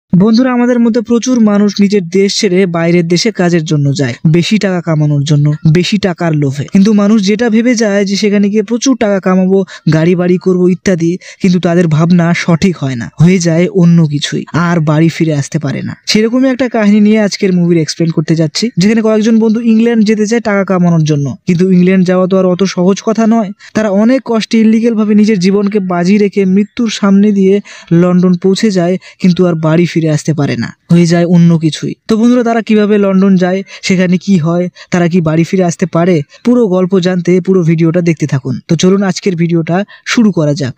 বন্ধুরা, আমাদের মধ্যে প্রচুর মানুষ নিজের দেশ ছেড়ে বাইরের দেশে কাজের জন্য যায়, বেশি টাকা কামানোর জন্য, বেশি টাকার লোভে। কিন্তু মানুষ যেটা ভেবে যায় যে সেখানে গিয়ে প্রচুর টাকা কামাবো, গাড়ি বাড়ি করবো ইত্যাদি, কিন্তু তাদের ভাবনা সঠিক হয় না, হয়ে যায় অন্য কিছুই, আর বাড়ি ফিরে আসতে পারে না। সেরকমই একটা কাহিনী নিয়ে আজকের মুভির এক্সপ্লেন করতে যাচ্ছি, যেখানে কয়েকজন বন্ধু ইংল্যান্ড যেতে চায় টাকা কামানোর জন্য। কিন্তু ইংল্যান্ড যাওয়া তো আর অত সহজ কথা নয়। তারা অনেক কষ্টে ইলিগেল ভাবে নিজের জীবনকে বাজি রেখে মৃত্যুর সামনে দিয়ে লন্ডন পৌঁছে যায়, কিন্তু আর বাড়ি ফিরে আসতে পারে না, হয়ে যায় অন্য কিছুই। তো বন্ধুরা, তারা কিভাবে লন্ডন যায়, সেখানে কি হয়, তারা কি বাড়ি ফিরে আসতে পারে, পুরো গল্প জানতে পুরো ভিডিওটা দেখতে থাকুন। তো চলুন আজকের ভিডিওটা শুরু করা যাক।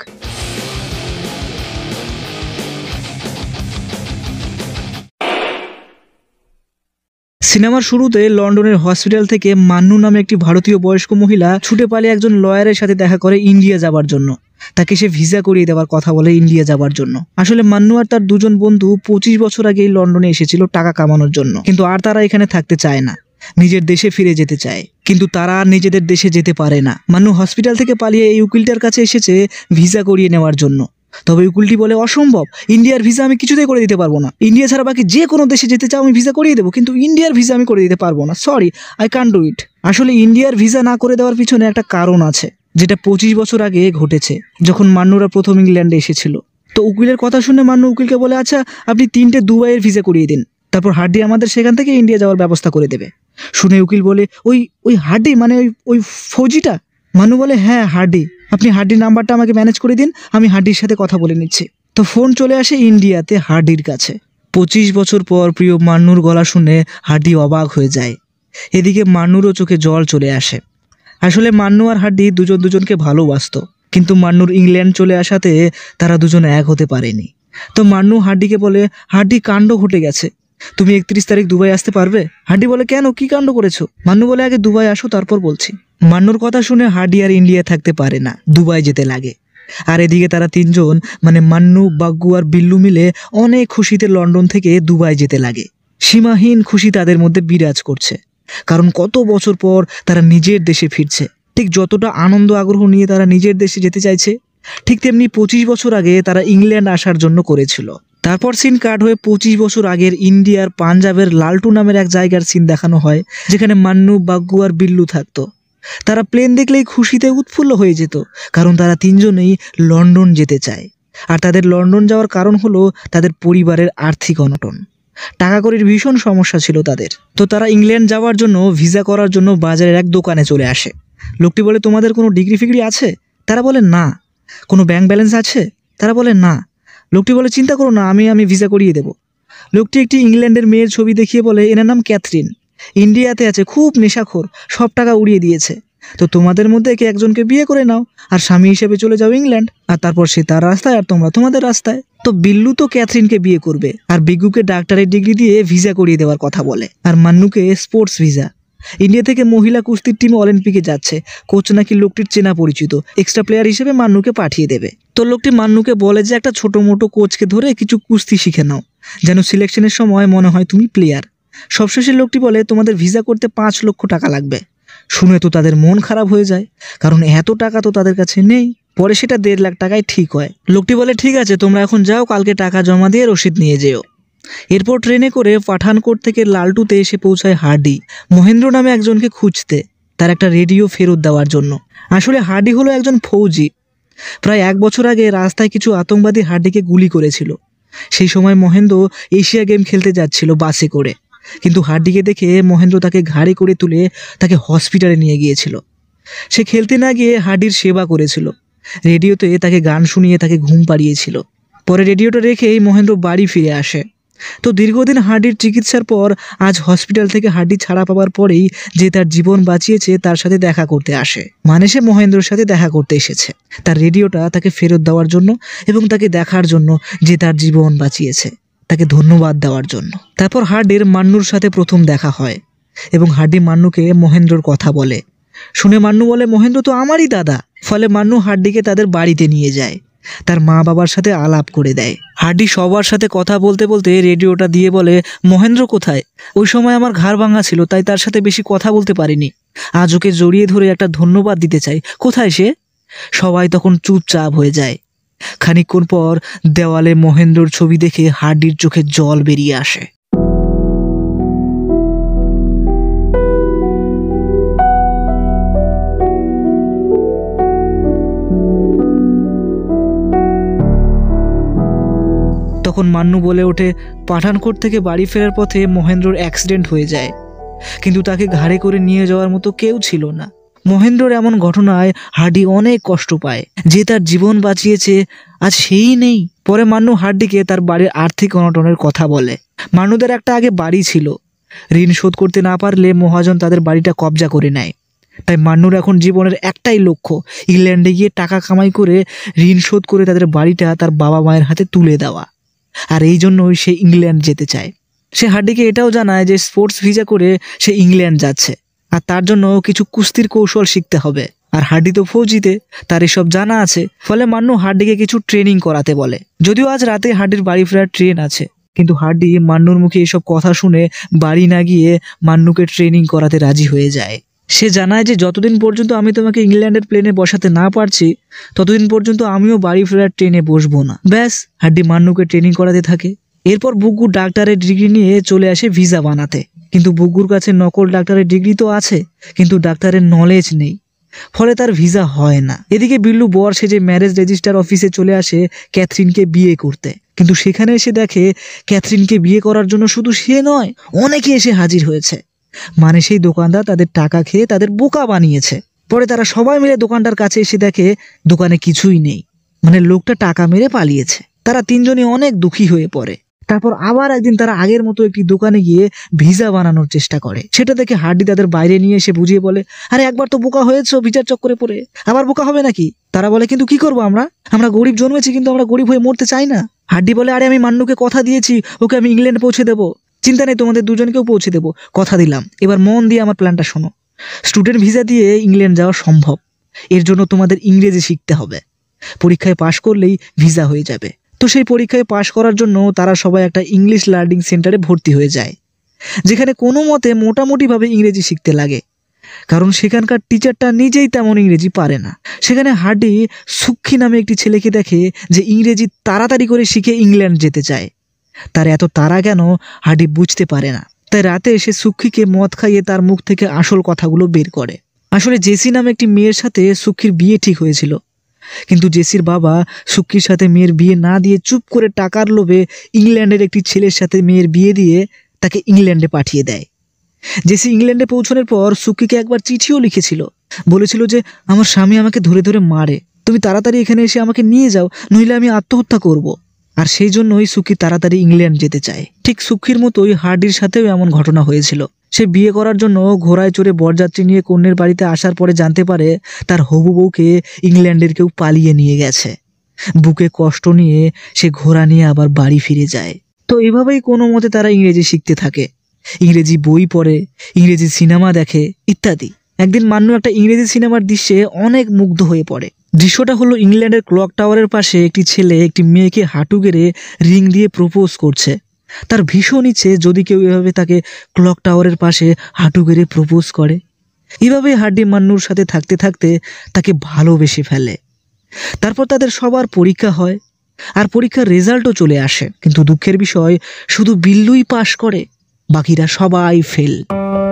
সিনেমার শুরুতে লন্ডনের হসপিটাল থেকে মান্নু নামে একটি ভারতীয় বয়স্ক মহিলা ছুটে পালিয়ে একজন লয়ারের সাথে দেখা করে ইন্ডিয়া যাবার জন্য। তাকে সে ভিসা করিয়ে দেওয়ার কথা বলে ইন্ডিয়া যাবার জন্য। আসলে মান্নু আর তার দুজন বন্ধু 25 বছর আগে লন্ডনে এসেছিল টাকা কামানোর জন্য, কিন্তু আর তারা এখানে থাকতে চায় না, নিজের দেশে ফিরে যেতে চায়। কিন্তু তারা আর নিজেদের দেশে যেতে পারে না। মান্নু হসপিটাল থেকে পালিয়ে এই উকিলটার কাছে এসেছে ভিসা করিয়ে নেওয়ার জন্য। তবে উকিলটি বলে, অসম্ভব, ইন্ডিয়ার ভিসা আমি কিছুতেই করে দিতে পারবো না। ইন্ডিয়া ছাড়া বাকি যে কোনো দেশে যেতে চাও আমি ভিসা করিয়ে দেবো, কিন্তু ইন্ডিয়ার ভিসা আমি করে দিতে পারবো না, sorry, I can't do it. আসলে ইন্ডিয়ার ভিসা না করে দেওয়ার পিছনে একটা কারণ আছে, যেটা 25 বছর আগে ঘটেছে, যখন মান্নুরা প্রথম ইংল্যান্ডে এসেছিল। তো উকিলের কথা শুনে মান্নু উকিলকে বলে, আচ্ছা আপনি 3টে দুবাইয়ের ভিসা করিয়ে দিন, তারপর হাড্ডি আমাদের সেখান থেকে ইন্ডিয়া যাওয়ার ব্যবস্থা করে দেবে। শুনে উকিল বলে, ওই হাড্ডি মানে ওই ফৌজিটা? মান্নু বলে, হ্যাঁ হাড্ডি, আপনি হাড্ডির নাম্বারটা আমাকে ম্যানেজ করে দিন, আমি হাড্ডির সাথে কথা বলে নিচ্ছি। তো ফোন চলে আসে ইন্ডিয়াতে হাড্ডির কাছে। 25 বছর পর প্রিয় মান্নুর গলা শুনে হাড্ডি অবাক হয়ে যায়। এদিকে মান্নুরও চোখে জল চলে আসে। আসলে মান্নু আর হাড্ডি দুজনকে ভালোবাসতো, কিন্তু মান্নুর ইংল্যান্ড চলে আসাতে তারা দুজন এক হতে পারেনি। তো মান্নু হাড্ডিকে বলে, হাড্ডি, কাণ্ড ঘটে গেছে, তুমি 31 তারিখ দুবাই আসতে পারবে? হাড্ডি বলে, কেন, কি কাণ্ড করেছো? মান্নু বলে, আগে দুবাই আসো তারপর বলছি। মান্নুর কথা শুনে হাড্ডি আর ইন্ডিয়া থাকতে পারে না, দুবাই যেতে লাগে। আর এদিকে তারা তিনজন মানে মান্নু, বাগ্গু আর বিল্লু মিলে অনেক খুশিতে লন্ডন থেকে দুবাই যেতে লাগে। সীমাহীন খুশি তাদের মধ্যে বিরাজ করছে, কারণ কত বছর পর তারা নিজের দেশে ফিরছে। ঠিক যতটা আনন্দ আগ্রহ নিয়ে তারা নিজের দেশে যেতে চাইছে, ঠিক তেমনি 25 বছর আগে তারা ইংল্যান্ড আসার জন্য করেছিল। তারপর সিন কাট হয়ে 25 বছর আগের ইন্ডিয়ার পাঞ্জাবের লালটু নামের এক জায়গার সিন দেখানো হয়, যেখানে মান্নু, বাগ্গু আর বিল্লু থাকতো। তারা প্লেন দেখলেই খুশিতে উৎফুল্ল হয়ে যেত, কারণ তারা তিনজনেই লন্ডন যেতে চায়। আর তাদের লন্ডন যাওয়ার কারণ হলো তাদের পরিবারের আর্থিক অনটন, টাকা কড়ির ভীষণ সমস্যা ছিল তাদের। তো তারা ইংল্যান্ড যাওয়ার জন্য ভিসা করার জন্য বাজারের এক দোকানে চলে আসে। লোকটি বলে, তোমাদের কোনো ডিগ্রি ফিগ্রি আছে? তারা বলে না। কোনো ব্যাংক ব্যালেন্স আছে? তারা বলে না। লোকটি বলে, চিন্তা করো না, আমি ভিসা করিয়ে দেব। লোকটি একটি ইংল্যান্ডের মেয়ের ছবি দেখিয়ে বলে, এনার নাম ক্যাথরিন, ইন্ডিয়াতে আছে, খুব নেশাখোর, সব টাকা উড়িয়ে দিয়েছে। তো তোমাদের মধ্যে কে একজনকে বিয়ে করে নাও আর স্বামী হিসেবে চলে যাও ইংল্যান্ড, আর তারপর সে তার রাস্তায় আর তোমরা তোমাদের রাস্তায়। তো বিল্লু তো ক্যাথরিনকে বিয়ে করবে, আর বিগ্গুকে ডাক্তারের ডিগ্রি দিয়ে ভিসা করিয়ে দেওয়ার কথা বলে, আর মান্নুকে স্পোর্টস ভিসা। ইন্ডিয়া থেকে মহিলা কুস্তির টিম অলিম্পিকে যাচ্ছে, কোচ নাকি লোকটির চেনা পরিচিত, এক্সট্রা প্লেয়ার হিসেবে মান্নুকে পাঠিয়ে দেবে। তো লোকটি মান্নুকে বলে যে একটা ছোট মোটো কোচকে ধরে কিছু কুস্তি শিখে নাও, যেন সিলেকশনের সময় মনে হয় তুমি প্লেয়ার। সবশেষে লোকটি বলে, তোমাদের ভিসা করতে 5 লক্ষ টাকা লাগবে। শুনে তো তাদের মন খারাপ হয়ে যায়, কারণ এত টাকা তো তাদের কাছে নেই। পরে সেটা 1.5 লাখ টাকায় ঠিক হয়। লোকটি বলে, ঠিক আছে, তোমরা এখন যাও, কালকে টাকা জমা দিয়ে রসিদ নিয়ে যেও। এরপর ট্রেনে করে পাঠানকোট থেকে লালটুতে এসে পৌঁছায় হার্ডি, মহেন্দ্র নামে একজনকে খুঁজতে, তার একটা রেডিও ফেরত দেওয়ার জন্য। আসলে হার্ডি হলো একজন ফৌজি। প্রায় 1 বছর আগে রাস্তায় কিছু আতঙ্কবাদী হার্ডিকে গুলি করেছিল। সেই সময় মহেন্দ্র এশিয়া গেম খেলতে যাচ্ছিল বাসে করে, কিন্তু হার্ডিকে দেখে মহেন্দ্র তাকে ঘাড়ে করে তুলে তাকে হসপিটালে নিয়ে গিয়েছিল। সে খেলতে না গিয়ে হার্ডির সেবা করেছিল, রেডিওতে তাকে গান শুনিয়ে তাকে ঘুম পাড়িয়েছিল। পরে রেডিওটা রেখেই মহেন্দ্র বাড়ি ফিরে আসে। তো দীর্ঘদিন হার্ডির চিকিৎসার পর আজ হসপিটাল থেকে হার্ডি ছাড়া পাওয়ার পরেই যে তার জীবন বাঁচিয়েছে তার সাথে দেখা করতে আসে, মানে সে মহেন্দ্রর সাথে দেখা করতে এসেছে তার রেডিওটা তাকে ফেরত দেওয়ার জন্য, এবং তাকে দেখার জন্য যে তার জীবন বাঁচিয়েছে, তাকে ধন্যবাদ দেওয়ার জন্য। তারপর হার্ডির মান্নুর সাথে প্রথম দেখা হয়, এবং হার্ডি মান্নুকে মহেন্দ্রর কথা বলে। শুনে মান্নু বলে, মহেন্দ্র তো আমারই দাদা। ফলে মান্নু হার্ডিকে তাদের বাড়িতে নিয়ে যায়, তার মা বাবার সাথে আলাপ করে দেয়। হার্ডি সবার সাথে কথা বলতে বলতে রেডিওটা দিয়ে বলে, মহেন্দ্র কোথায়? ওই সময় আমার ঘাড় ভাঙা ছিল, তাই তার সাথে বেশি কথা বলতে পারিনি। আজ ওকে জড়িয়ে ধরে একটা ধন্যবাদ দিতে চাই, কোথায় সে? সবাই তখন চুপচাপ হয়ে যায়। খানিকক্ষণ পর দেওয়ালে মহেন্দ্রর ছবি দেখে হার্ডির চোখে জল বেরিয়ে আসে। তখন মান্নু বলে ওঠে, পাঠানকোট থেকে বাড়ি ফেরার পথে মহেন্দ্রর অ্যাক্সিডেন্ট হয়ে যায়, কিন্তু তাকে ঘাড়ে করে নিয়ে যাওয়ার মতো কেউ ছিল না। মহেন্দ্রর এমন ঘটনায় হার্ডি অনেক কষ্ট পায়। যে তার জীবন বাঁচিয়েছে আজ সেই নেই। পরে মান্নু হার্ডিকে তার বাড়ির আর্থিক অনটনের কথা বলে। মান্নুদের একটা আগে বাড়ি ছিল, ঋণ শোধ করতে না পারলে মহাজন তাদের বাড়িটা কবজা করে নেয়। তাই মান্নুর এখন জীবনের একটাই লক্ষ্য, ইংল্যান্ডে গিয়ে টাকা কামাই করে ঋণ শোধ করে তাদের বাড়িটা তার বাবা মায়ের হাতে তুলে দেওয়া। আর এই জন্যই সে ইংল্যান্ড যেতে চায়। সে হার্ডিকে এটাও জানায় যে স্পোর্টস ভিসা করে সে ইংল্যান্ড যাচ্ছে, আর তার জন্য কিছু কুস্তির কৌশল শিখতে হবে। আর হার্ডি তো ফৌজিতে, তার এসব জানা আছে। ফলে মান্নু হার্ডিকে কিছু ট্রেনিং করাতে বলে। যদিও আজ রাতে হার্ডির বাড়ি ফেরার ট্রেন আছে, কিন্তু হার্ডি মান্নুর মুখে এসব কথা শুনে বাড়ি না গিয়ে মান্নুকে ট্রেনিং করাতে রাজি হয়ে যায়। সে জানায় যে যতদিন পর্যন্ত আমি তোমাকে ইংল্যান্ডের প্লেনে বসাতে না পারছি, ততদিন পর্যন্ত আমিও বাড়ি ফেরার ট্রেনে বসবো না। ব্যাস, হার্ডি মান্নুকে ট্রেনিং করাতে থাকে। এরপর বুগ্গু ডাক্তারের ডিগ্রি নিয়ে চলে আসে ভিসা বানাতে। কিন্তু বুগ্গুর কাছে নকল ডাক্তারের ডিগ্রি তো আছে, কিন্তু ডাক্তারের নলেজ নেই। ফলে তার ভিসা হয় না। এদিকে বিল্লু বর সেজে ম্যারেজ রেজিস্টার অফিসে চলে আসে ক্যাথরিনকে বিয়ে করতে। কিন্তু সেখানে এসে দেখে ক্যাথরিনকে বিয়ে করার জন্য শুধু সে নয়, অনেকে এসে হাজির হয়েছে। মানে সেই দোকানদার তাদের টাকা খেয়ে তাদের বোকা বানিয়েছে। পরে তারা সবাই মিলে দোকানটার কাছে এসে দেখে দোকানে কিছুই নেই, মানে লোকটা টাকা মেরে পালিয়েছে। তারা তিনজনই অনেক দুঃখী হয়ে পড়ে। তারপর আবার একদিন তারা আগের মতো একটি দোকানে গিয়ে ভিসা বানানোর চেষ্টা করে। সেটা দেখে হার্ডি তাদের বাইরে নিয়ে এসে বুঝিয়ে বলে, আরে একবার তো বোকা হয়েছো ভিসার চক্করে পড়ে, আবার বোকা হবে নাকি? তারা বলে, কিন্তু কি করবো আমরা গরিব জন্মেছি, কিন্তু আমরা গরিব হয়ে মরতে চাই না। হার্ডি বলে, আরে আমি মান্নুকে কথা দিয়েছি, ওকে আমি ইংল্যান্ড পৌঁছে দেবো, চিন্তা নেই, তোমাদের দুজনকেও পৌঁছে দেবো, কথা দিলাম। এবার মন দিয়ে আমার প্ল্যানটা শোনো। স্টুডেন্ট ভিসা দিয়ে ইংল্যান্ড যাওয়া সম্ভব, এর জন্য তোমাদের ইংরেজি শিখতে হবে। পরীক্ষায় পাশ করলেই ভিসা হয়ে যাবে। তো সেই পরীক্ষায় পাশ করার জন্য তারা সবাই একটা ইংলিশ লার্নিং সেন্টারে ভর্তি হয়ে যায়, যেখানে কোনো মতে মোটামুটিভাবে ইংরেজি শিখতে লাগে, কারণ সেখানকার টিচারটা নিজেই তেমন ইংরেজি পারে না। সেখানে হার্ডি সুক্ষি নামে একটি ছেলেকে দেখে যে ইংরেজি তাড়াতাড়ি করে শিখে ইংল্যান্ড যেতে চায়। তার এত তাড়া কেন হার্ডি বুঝতে পারে না। তাই রাতে এসে সুক্ষিকে মদ খাইয়ে তার মুখ থেকে আসল কথাগুলো বের করে। আসলে জেসি নামে একটি মেয়ের সাথে সুক্ষির বিয়ে ঠিক হয়েছিল, কিন্তু জেসির বাবা সুক্ষির সাথে মেয়ের বিয়ে না দিয়ে চুপ করে টাকার লোভে ইংল্যান্ডের একটি ছেলের সাথে মেয়ের বিয়ে দিয়ে তাকে ইংল্যান্ডে পাঠিয়ে দেয়। জেসি ইংল্যান্ডে পৌঁছানোর পর সুক্ষিকে একবার চিঠিও লিখেছিল, বলেছিল যে আমার স্বামী আমাকে ধরে ধরে মারে, তুমি তাড়াতাড়ি এখানে এসে আমাকে নিয়ে যাও, নইলে আমি আত্মহত্যা করব। আর সেই জন্যই সুক্ষি তাড়াতাড়ি ইংল্যান্ড যেতে চায়। ঠিক সুক্ষির মতোই হার্ডির সাথেও এমন ঘটনা হয়েছিল। সে বিয়ে করার জন্য ঘোড়ায় চড়ে বরযাত্রী নিয়ে কন্যের বাড়িতে আসার পরে জানতে পারে তার হবু বউকে ইংল্যান্ডের কেউ পালিয়ে নিয়ে গেছে। বুকে কষ্ট নিয়ে সে ঘোড়া নিয়ে আবার বাড়ি ফিরে যায়। তো এভাবেই কোনো মতে তারা ইংরেজি শিখতে থাকে, ইংরেজি বই পড়ে, ইংরেজি সিনেমা দেখে ইত্যাদি। একদিন মান্নু একটা ইংরেজি সিনেমার দৃশ্যে অনেক মুগ্ধ হয়ে পড়ে। দৃশ্যটা হলো ইংল্যান্ডের ক্লক টাওয়ারের পাশে একটি ছেলে একটি মেয়েকে হাঁটু গেড়ে রিং দিয়ে প্রপোজ করছে। তার ভীষণ ইচ্ছে যদি কেউ এভাবে তাকে ক্লক টাওয়ারের পাশে হাঁটু গেড়ে প্রপোজ করে। এভাবেই হার্ডি মান্নুর সাথে থাকতে থাকতে তাকে ভালোবেসে ফেলে। তারপর তাদের সবার পরীক্ষা হয়, আর পরীক্ষার রেজাল্টও চলে আসে। কিন্তু দুঃখের বিষয়, শুধু বিল্লুই পাশ করে, বাকিরা সবাই ফেল।